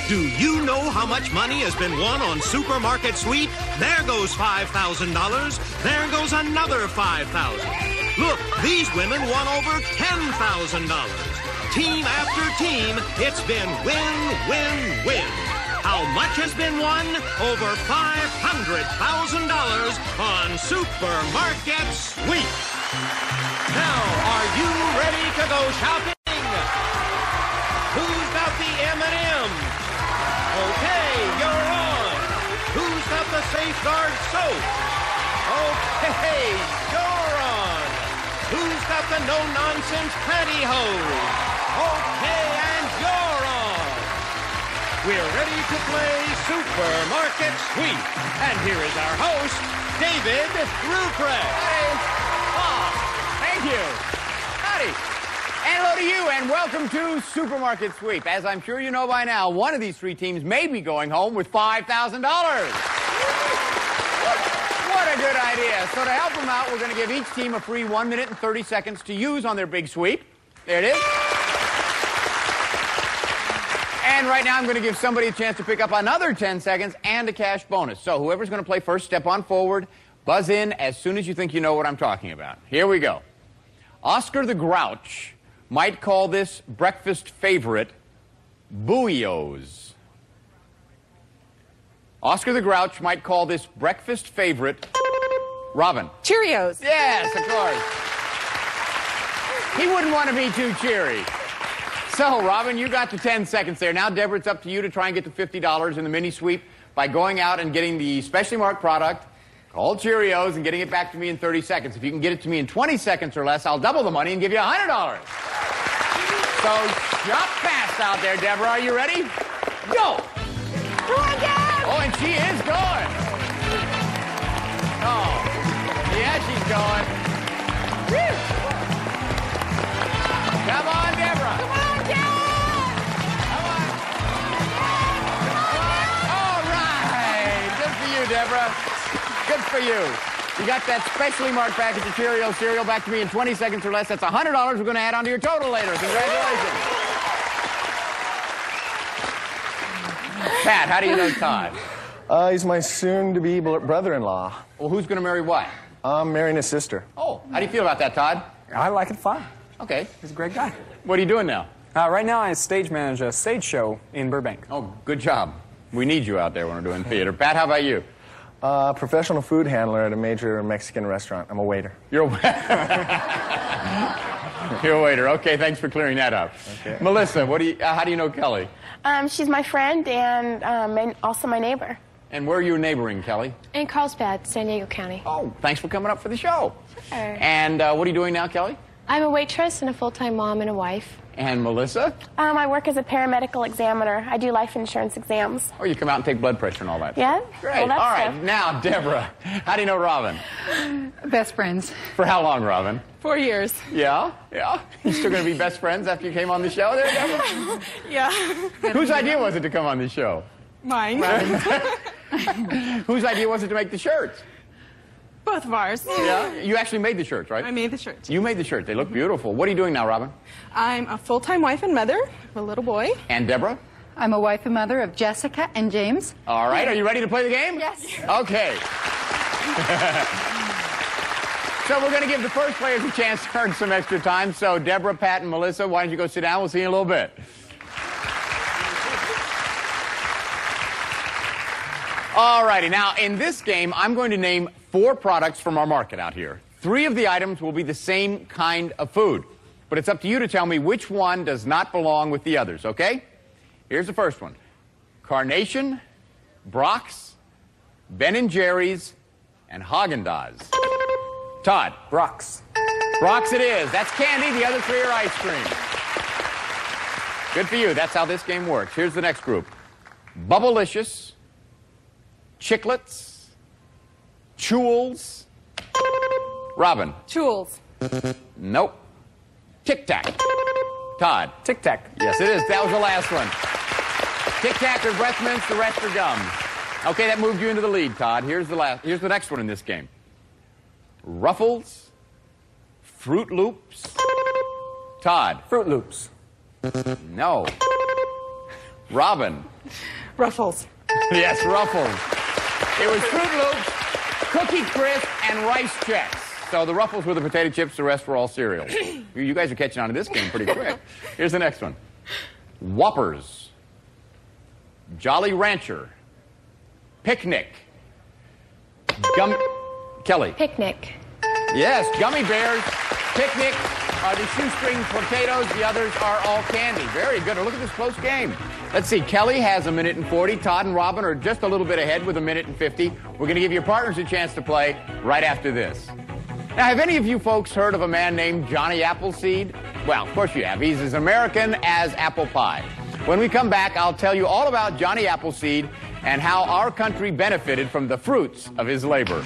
Do you know how much money has been won on Supermarket Sweep? There goes $5,000. There goes another $5,000. Look, these women won over $10,000. Team after team, it's been win, win, win. How much has been won? Over $500,000 on Supermarket Sweep. Now, are you ready to go shopping? Who's got the M&M's? Okay, you're on. Who's got the Safeguard soap? Okay, you're on. Who's got the no-nonsense pantyhose? Okay, and you're on. We're ready to play Supermarket Sweep. And here is our host, David Ruprecht. Thank you. Howdy. And hello to you, and welcome to Supermarket Sweep. As I'm sure you know by now, one of these three teams may be going home with $5,000. What a good idea. So to help them out, we're going to give each team a free 1 minute and 30 seconds to use on their big sweep. There it is. And right now, I'm going to give somebody a chance to pick up another 10 seconds and a cash bonus. So whoever's going to play first, step on forward, buzz in as soon as you think you know what I'm talking about. Here we go. Oscar the Grouch might call this breakfast favorite Booyos. Oscar the Grouch might call this breakfast favorite Robin. Cheerios. Yes, of course. He wouldn't want to be too cheery. So, Robin, you got the 10 seconds there. Now, Deborah, it's up to you to try and get the $50 in the mini sweep by going out and getting the specially marked product called Cheerios and getting it back to me in 30 seconds. If you can get it to me in 20 seconds or less, I'll double the money and give you $100. So, shop fast out there, Deborah. Are you ready? Go! Come on, Deb! Oh, and she is going. Oh, yeah, she's going. Woo. Come on, Deborah. Come on, Deb! Come on. All right. Good for you, Deborah. Good for you. You got that specially marked package of Cheerios cereal back to me in 20 seconds or less. That's $100 we're going to add onto your total later. Congratulations. Pat, how do you know Todd? He's my soon-to-be brother-in-law. Well, who's going to marry what? I'm marrying his sister. Oh, how do you feel about that, Todd? I like it fine. Okay. He's a great guy. What are you doing now? Right now, I stage manage a stage show in Burbank. Oh, good job. We need you out there when we're doing theater. Pat, how about you? Professional food handler at a major Mexican restaurant. I'm a waiter. You're a You're a waiter. Okay, thanks for clearing that up. Okay. Melissa, how do you know Kelly? She's my friend and also my neighbor. And where are you neighboring, Kelly? In Carlsbad, San Diego County. Oh, thanks for coming up for the show. Sure. And what are you doing now, Kelly? I'm a waitress and a full-time mom and a wife. And Melissa? I work as a paramedical examiner. I do life insurance exams. Oh, you come out and take blood pressure and all that. Yeah? Great. Well, that's all right. stuff. Now, Deborah, how do you know Robin? Best friends. For how long, Robin? 4 years. Yeah? Yeah? You still going to be best friends after you came on the show there, Deborah? Yeah. Whose idea was it to come on the show? Mine. Whose idea was it to make the shirts? Both of ours. Yeah? You actually made the shirts, right? I made the shirts. You made the shirts. They look beautiful. What are you doing now, Robin? I'm a full-time wife and mother of a little boy. And Deborah? I'm a wife and mother of Jessica and James. All right. Are you ready to play the game? Yes. Okay. So we're going to give the first players a chance to earn some extra time. So Deborah, Pat, and Melissa, why don't you go sit down? We'll see you in a little bit. All righty. Now, in this game, I'm going to name 4 products from our market out here. 3 of the items will be the same kind of food. But it's up to you to tell me which one does not belong with the others, okay? Here's the first one. Carnation, Brock's, Ben & Jerry's, and Haagen-Dazs. Todd. Brock's. Brock's it is. That's candy. The other 3 are ice cream. Good for you. That's how this game works. Here's the next group. Bubblicious, Chiclets, Chewels. Robin. Chewels. Nope. Tic Tac. Todd. Tic Tac. Yes, it is. That was the last one. Tic Tac or breath mints, the rest are gum. Okay, that moved you into the lead, Todd. Here's the next one in this game. Ruffles, Fruit Loops. Todd. Fruit Loops. No. Robin. Ruffles. Yes, Ruffles. It was Fruit Loops, Cookie Crisp, and Rice Chex. So the Ruffles were the potato chips, the rest were all cereal. You guys are catching on to this game pretty quick. Here's the next one. Whoppers, Jolly Rancher, Picnic, Kelly. Picnic. Yes, Gummy Bears, Picnic are the shoestring potatoes. The others are all candy. Very good. Look at this close game. Let's see. Kelly has 1 minute and 40. Todd and Robin are just a little bit ahead with 1 minute and 50. We're going to give your partners a chance to play right after this. Now, have any of you folks heard of a man named Johnny Appleseed? Well, of course you have. He's as American as apple pie. When we come back, I'll tell you all about Johnny Appleseed and how our country benefited from the fruits of his labor.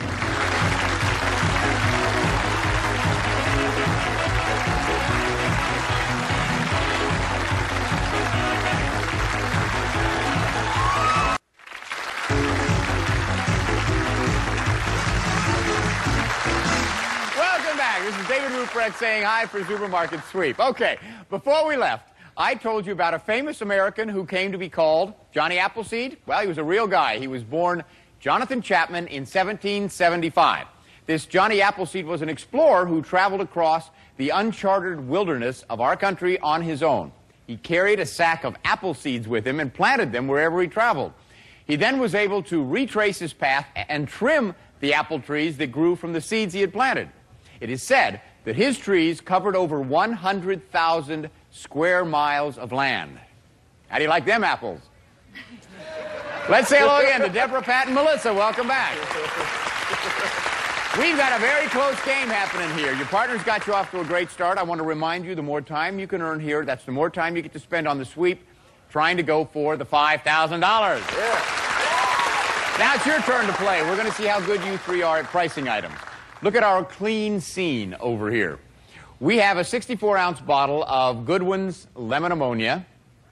This is David Ruprecht saying hi for Supermarket Sweep. Okay, before we left, I told you about a famous American who came to be called Johnny Appleseed. Well, he was a real guy. He was born Jonathan Chapman in 1775. This Johnny Appleseed was an explorer who traveled across the uncharted wilderness of our country on his own. He carried a sack of apple seeds with him and planted them wherever he traveled. He then was able to retrace his path and trim the apple trees that grew from the seeds he had planted. It is said that his trees covered over 100,000 square miles of land. How do you like them apples? Let's say hello again to Deborah, Pat, and Melissa. Welcome back. We've got a very close game happening here. Your partner's got you off to a great start. I want to remind you, the more time you can earn here, that's the more time you get to spend on the sweep trying to go for the $5,000. Yeah. Now it's your turn to play. We're going to see how good you three are at pricing items. Look at our clean scene over here. We have a 64-ounce bottle of Goodwin's Lemon Ammonia,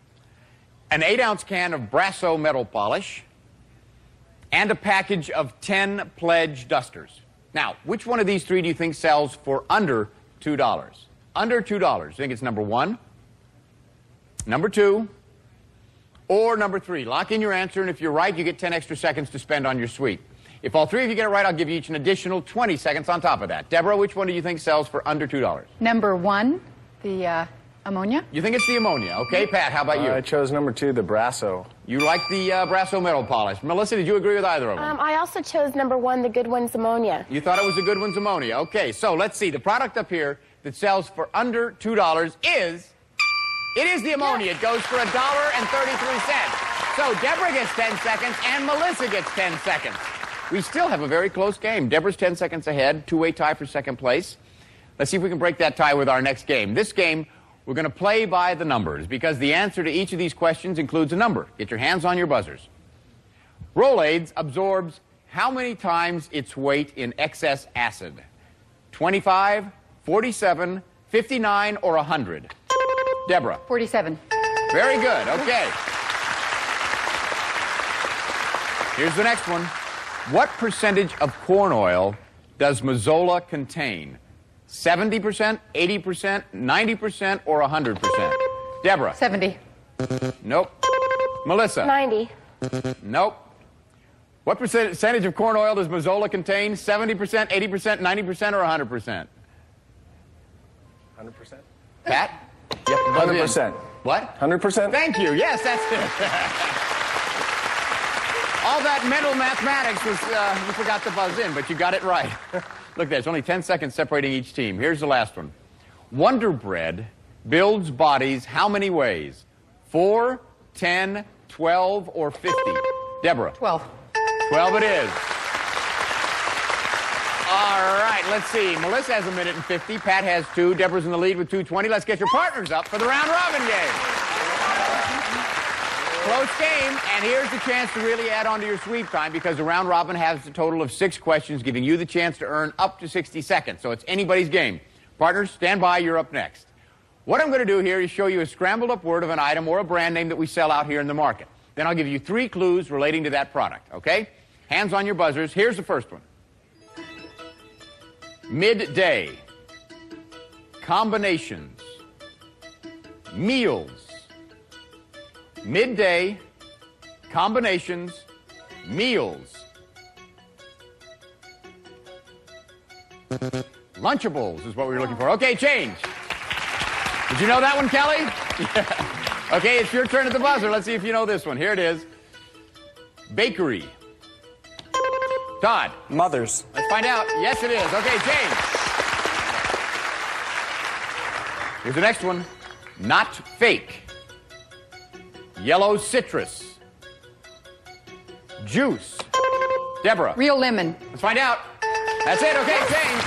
an 8-ounce can of Brasso metal polish, and a package of 10 Pledge dusters. Now, which one of these three do you think sells for under $2? Under $2. You think it's number 1, number 2, or number 3? Lock in your answer, and if you're right, you get 10 extra seconds to spend on your sweep. If all three of you get it right, I'll give you each an additional 20 seconds on top of that. Deborah, which one do you think sells for under $2? Number 1, the ammonia. You think it's the ammonia. Okay, Pat, how about you? I chose number 2, the Brasso. You like the Brasso metal polish. Melissa, did you agree with either of them? I also chose number 1, the Goodwin's Ammonia. You thought it was the Goodwin's Ammonia. Okay, so let's see. The product up here that sells for under $2 is... It is the ammonia. It goes for $1.33. So Deborah gets 10 seconds and Melissa gets 10 seconds. We still have a very close game. Deborah's 10 seconds ahead, two-way tie for second place. Let's see if we can break that tie with our next game. This game, we're going to play by the numbers because the answer to each of these questions includes a number. Get your hands on your buzzers. Rolaids absorbs how many times its weight in excess acid? 25, 47, 59, or 100? Deborah. 47. Very good. Okay. Here's the next one. What percentage of corn oil does Mazola contain? 70%, 80%, 90%, or 100%? Deborah. 70. Nope. Melissa. 90. Nope. What percentage of corn oil does Mazola contain? 70%, 80%, 90%, or 100%? 100%? Pat? Yep, 100%. What? 100%? Thank you. Yes, that's it. All that mental mathematics was, you forgot to buzz in, but you got it right. Look, there's only 10 seconds separating each team. Here's the last one. Wonder Bread builds bodies how many ways? 4, 10, 12, or 50? Deborah. 12. 12 it is. All right, let's see. Melissa has 1 minute and 50. Pat has 2. Deborah's in the lead with 2:20. Let's get your partners up for the round-robin game. Close game, and here's the chance to really add on to your sweep time because the round robin has a total of 6 questions, giving you the chance to earn up to 60 seconds. So it's anybody's game. Partners, stand by. You're up next. What I'm going to do here is show you a scrambled up word of an item or a brand name that we sell out here in the market. Then I'll give you 3 clues relating to that product, okay? Hands on your buzzers. Here's the first one. Midday. Combinations. Meals. Midday, combinations, meals, Lunchables is what we were looking for. Okay, change. Did you know that one, Kelly? Yeah. Okay, it's your turn at the buzzer. Let's see if you know this one. Here it is. Bakery. Todd. Mothers. Let's find out. Yes, it is. Okay, change. Here's the next one. Not fake. Yellow citrus. Juice. Deborah. Real lemon. Let's find out. That's it. Okay, change.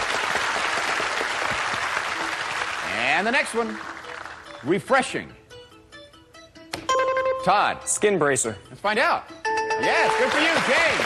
And the next one. Refreshing. Todd. Skin bracer. Let's find out. Yes, good for you,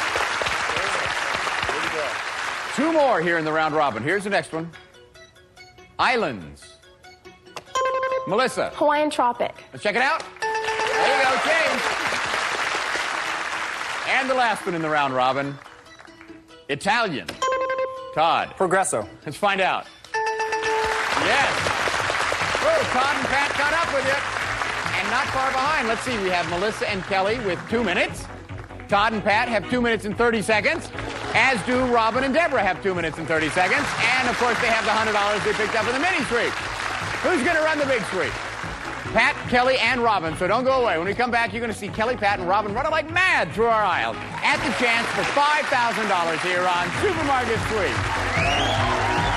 James. Two more here in the round robin. Here's the next one. Islands. Melissa. Hawaiian Tropic. Let's check it out. There you go, James. And the last one in the round robin. Italian. Todd. Progresso. Let's find out. Yes. Oh, Todd and Pat caught up with you. And not far behind. Let's see, we have Melissa and Kelly with 2 minutes. Todd and Pat have 2 minutes and 30 seconds. As do Robin and Deborah have 2 minutes and 30 seconds. And, of course, they have the $100 they picked up in the mini sweep. Who's going to run the big sweep? Pat, Kelly, and Robin. So don't go away. When we come back, you're going to see Kelly, Pat, and Robin running like mad through our aisle at the chance for $5,000 here on Supermarket Sweep.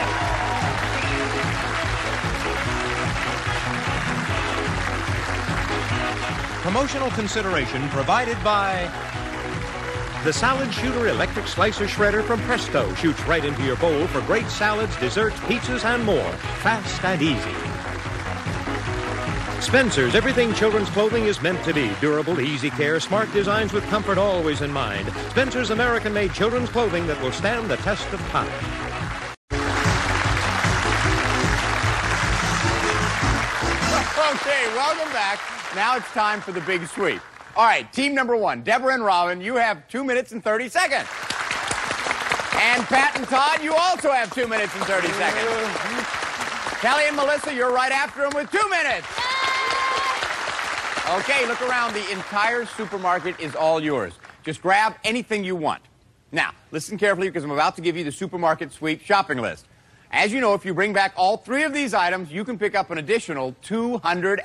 Promotional consideration provided by the Salad Shooter Electric Slicer Shredder from Presto. Shoots right into your bowl for great salads, desserts, pizzas, and more. Fast and easy. Spencer's, everything children's clothing is meant to be. Durable, easy care, smart designs with comfort always in mind. Spencer's American-made children's clothing that will stand the test of time. Okay, welcome back. Now it's time for the big sweep. All right, team number one, Deborah and Robin, you have 2 minutes and 30 seconds. And Pat and Todd, you also have 2 minutes and 30 seconds. Kelly and Melissa, you're right after them with 2 minutes. Okay, look around. The entire supermarket is all yours. Just grab anything you want. Now, listen carefully because I'm about to give you the supermarket sweep shopping list. As you know, if you bring back all 3 of these items, you can pick up an additional $250.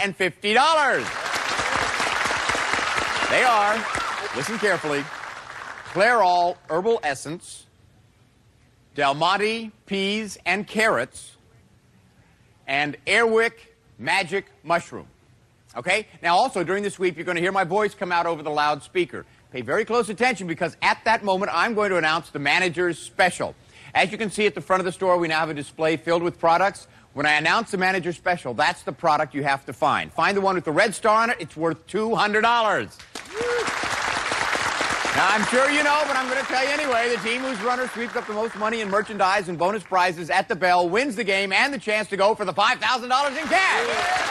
They are, listen carefully, Clairol Herbal Essence, Del Monte Peas and Carrots, and Airwick Magic Mushroom. Okay? Now also, during the sweep, you're going to hear my voice come out over the loudspeaker. Pay very close attention because at that moment, I'm going to announce the manager's special. As you can see at the front of the store, we now have a display filled with products. When I announce the manager's special, that's the product you have to find. Find the one with the red star on it. It's worth $200. Now, I'm sure you know, but I'm going to tell you anyway. The team whose runner sweeps up the most money in merchandise and bonus prizes at the bell wins the game and the chance to go for the $5,000 in cash.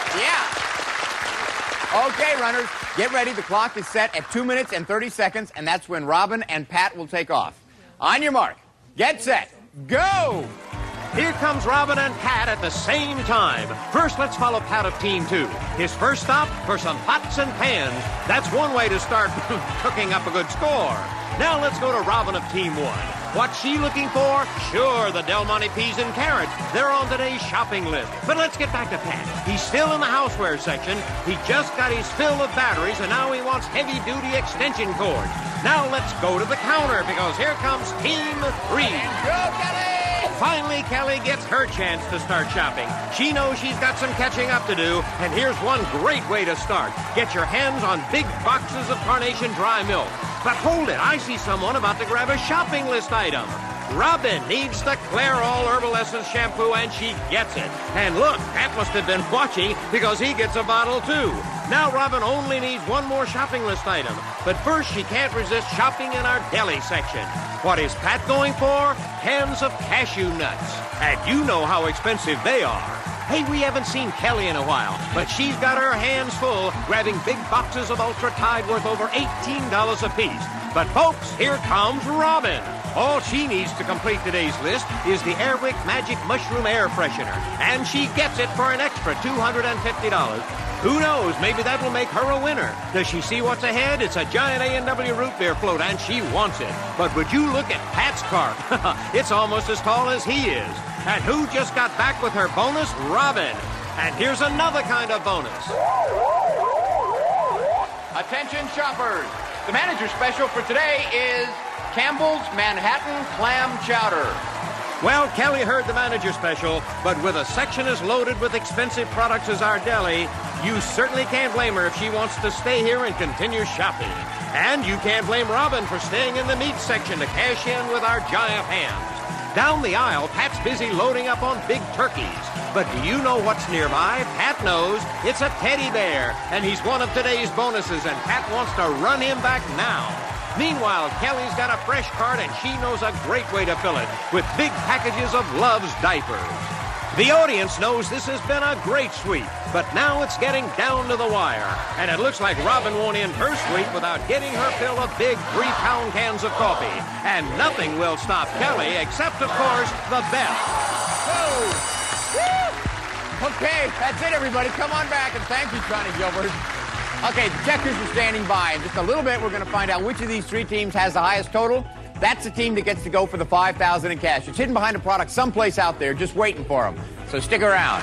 Yeah. Okay, runners, get ready. The clock is set at 2 minutes and 30 seconds, and that's when Robin and Pat will take off. On your mark, get set, go! Here comes Robin and Pat at the same time. First, let's follow Pat of Team 2. His first stop for some pots and pans. That's one way to start cooking up a good score. Now let's go to Robin of Team 1. What's she looking for? Sure, the Del Monte Peas and Carrots. They're on today's shopping list. But let's get back to Pat. He's still in the houseware section. He just got his fill of batteries, and now he wants heavy-duty extension cords. Now let's go to the counter, because here comes Team 3. Go, Kelly! Finally, Kelly gets her chance to start shopping. She knows she's got some catching up to do, and here's one great way to start. Get your hands on big boxes of Carnation dry milk. But hold it, I see someone about to grab a shopping list item. Robin needs the Clairol Herbal Essence shampoo, and she gets it. And look, Pat must have been watching because he gets a bottle too. Now Robin only needs one more shopping list item. But first, she can't resist shopping in our deli section. What is Pat going for? Cans of cashew nuts. And you know how expensive they are. Hey, we haven't seen Kelly in a while, but she's got her hands full grabbing big boxes of Ultra Tide worth over $18 apiece. But folks, here comes Robin. All she needs to complete today's list is the Airwick Magic Mushroom Air Freshener, and she gets it for an extra $250. Who knows, maybe that will make her a winner. Does she see what's ahead? It's a giant A&W root beer float, and she wants it. But would you look at Pat's cart? It's almost as tall as he is. And who just got back with her bonus? Robin. And here's another kind of bonus. Attention shoppers. The manager special for today is Campbell's Manhattan Clam Chowder. Well, Kelly heard the manager special, but with a section as loaded with expensive products as our deli, you certainly can't blame her if she wants to stay here and continue shopping. And you can't blame Robin for staying in the meat section to cash in with our giant hams. Down the aisle, Pat's busy loading up on big turkeys. But do you know what's nearby? Pat knows. It's a teddy bear, and he's one of today's bonuses, and Pat wants to run him back now. Meanwhile, Kelly's got a fresh cart, and she knows a great way to fill it with big packages of Love's diapers. The audience knows this has been a great sweep, but now it's getting down to the wire. And it looks like Robin won't end her sweep without getting her fill of big 3-pound cans of coffee. And nothing will stop Kelly except, of course, the bell. Whoa! Okay, that's it, everybody. Come on back, and thank you, Johnny Gilbert. Okay, the checkers are standing by. In just a little bit, we're going to find out which of these three teams has the highest total. That's the team that gets to go for the $5,000 in cash. It's hidden behind a product someplace out there, just waiting for them. So stick around.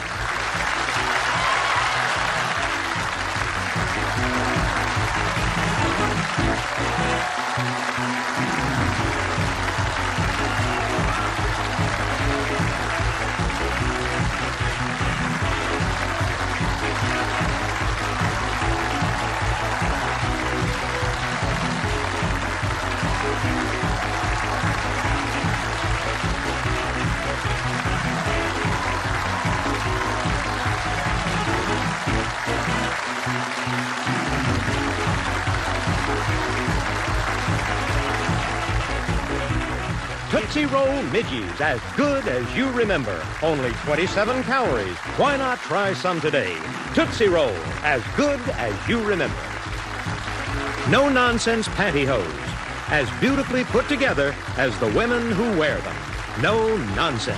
Tootsie Roll Midgies, as good as you remember. Only 27 calories. Why not try some today? Tootsie Roll, as good as you remember. No-nonsense pantyhose, as beautifully put together as the women who wear them. No nonsense.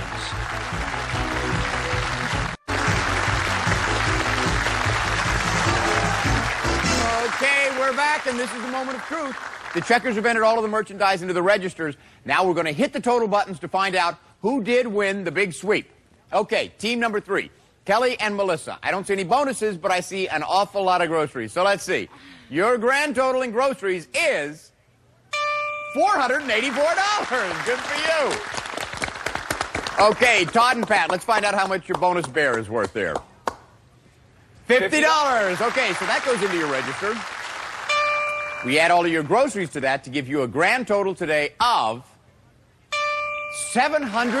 Okay, we're back, and this is the moment of truth. The checkers have entered all of the merchandise into the registers. Now we're going to hit the total buttons to find out who did win the big sweep. Okay, team number 3, Kelly and Melissa. I don't see any bonuses, but I see an awful lot of groceries. So let's see. Your grand total in groceries is $484. Good for you. Okay, Todd and Pat, let's find out how much your bonus bear is worth there. $50. Okay, so that goes into your register. We add all of your groceries to that to give you a grand total today of $751.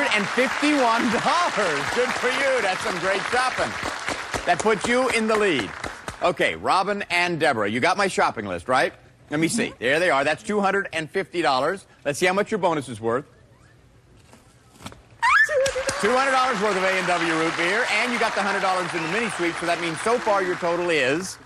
Good for you. That's some great shopping. That puts you in the lead. Okay, Robin and Deborah, you got my shopping list, right? Let me see. There they are. That's $250. Let's see how much your bonus is worth. $200 worth of A&W root beer, and you got the $100 in the mini sweep, so that means so far your total is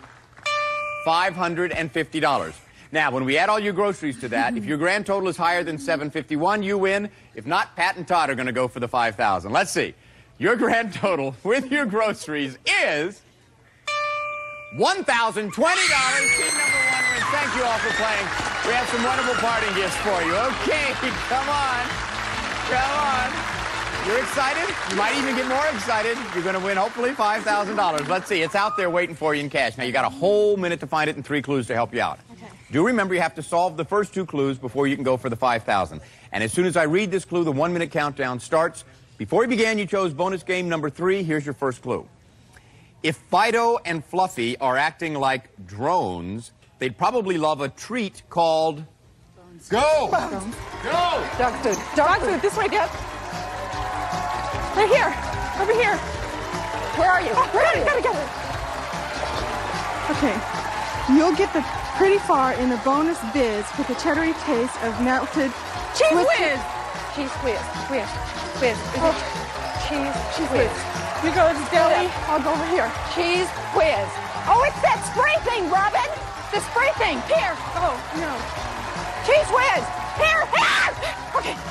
$550. Now, when we add all your groceries to that, if your grand total is higher than $751, you win. If not, Pat and Todd are going to go for the $5,000. Let's see. Your grand total with your groceries is $1,020. Team number 1 wins. Thank you all for playing. We have some wonderful parting gifts for you. Okay, come on. Come on. You're excited? You might even get more excited. You're going to win, hopefully, $5,000. Let's see. It's out there waiting for you in cash. Now, you got a whole minute to find it and 3 clues to help you out. Okay. Do remember you have to solve the first 2 clues before you can go for the $5,000. And as soon as I read this clue, the 1-minute countdown starts. Before you began, you chose bonus game number 3. Here's your first clue. If Fido and Fluffy are acting like drones, they'd probably love a treat called... Go! Bones. Go! Dog food. Dog food. This way, Deb. Right here. Over here. Where are you? Where are you? Gotta get it. Okay. You'll get the pretty far in the bonus biz with a cheddary taste of melted cheese whiz. Cheese whiz. Whiz. Whiz. Oh. Cheese whiz. You go to the deli. I'll go over here. Cheese whiz. Oh, it's that spray thing, Robin. The spray thing. Here. Oh, no. Cheese whiz. Here. Here. Okay.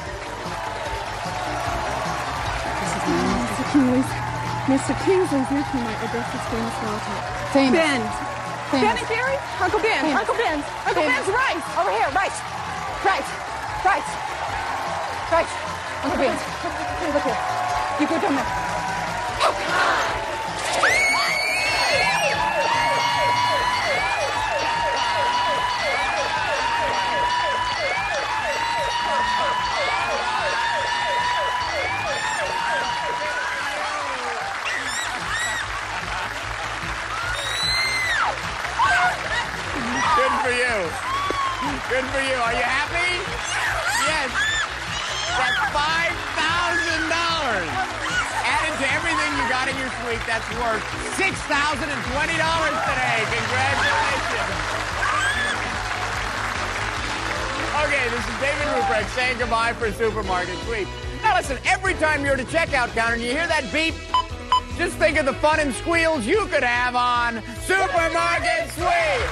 Mr. Kingsley's nephew might address his famous relative. Famous. Ben. Ben and Gary? Uncle Ben. Famous. Uncle Ben's. Uncle Famous. Ben's right. Over here, right. Right. Right. Right. Uncle Ben. Look here. You go down there. Good for you. Good for you. Are you happy? Yes. That's $5,000. Added to everything you got in your suite, that's worth $6,020 today. Congratulations. Okay, this is David Ruprecht saying goodbye for Supermarket Sweep. Now listen, every time you're at a checkout counter and you hear that beep, just think of the fun and squeals you could have on Supermarket Sweep.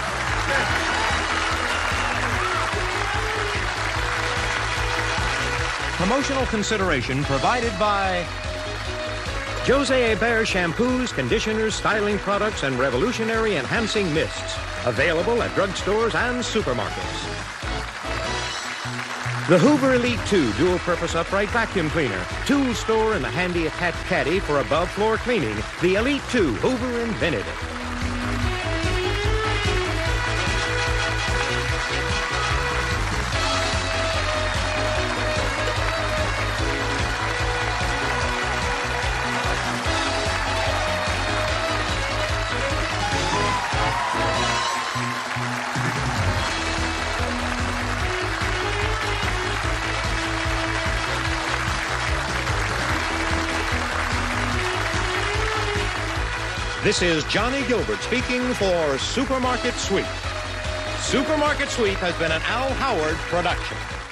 Promotional consideration provided by Jose Hebert shampoos, conditioners, styling products, and revolutionary enhancing mists. Available at drugstores and supermarkets. The Hoover Elite 2 dual-purpose upright vacuum cleaner. Tool store and the handy attached caddy for above-floor cleaning. The Elite 2, Hoover invented it. This is Johnny Gilbert speaking for Supermarket Sweep. Supermarket Sweep has been an Al Howard production.